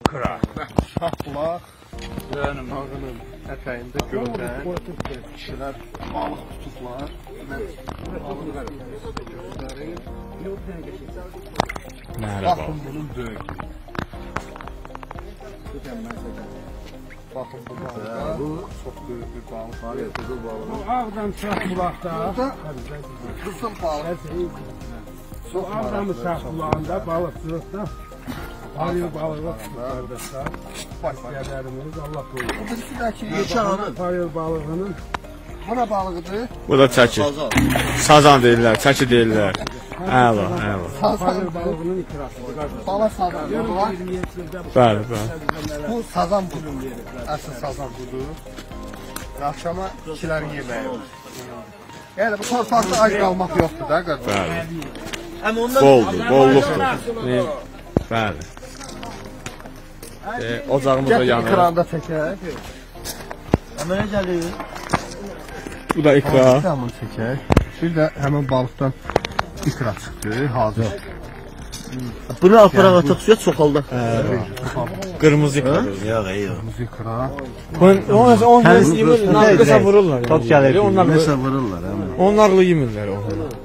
Kıra. Şahbulaq Dönüm. dağının ətəyində göldən kişilər balıq tutublar. Merhaba. Baxın bunun böyük. Baxın bu balığa. Bu çox böyük bir balıq. Bu Ağdam Şahbulaqda. Burada qızıl balıq. Çox Ağdam maraqlı. Şahbulağında balıqçılıqda Arı balığı kardeşler. Başkalarımız Allah korusun. Bu birisindəki yeşanı. Arı balığının Hana balığıdır. Bu da çəkir. Sazan deyirlər, çəki deyirlər. Əla, əla. arı balığının ikrasıdır kardeşler. Bala sazan budur. Bəli, bəli. Bu sazan budur. Əsl sazan budur. Axşama kişilərin yeməyi olur. Yəni bu torpaqda ac qalmaq yoxdur da qardaş. Bəli. Boldur, bolluqdur. Bəli. Ocağımız da Gətir yanır. ekranda çəkək. Əmələ gəlir. Bu da ikra. Tamam çəkək. Bir də həmin balıqdan ikra çıxdı, hazır. Bunu aparaq ataq suya çoxaldaq. Qırmızı ikra. Yox, yox. Muz ikra. Onlar yemirlər. Top gəlir. Nəsə vururlar. Onlarla yemirlər onu.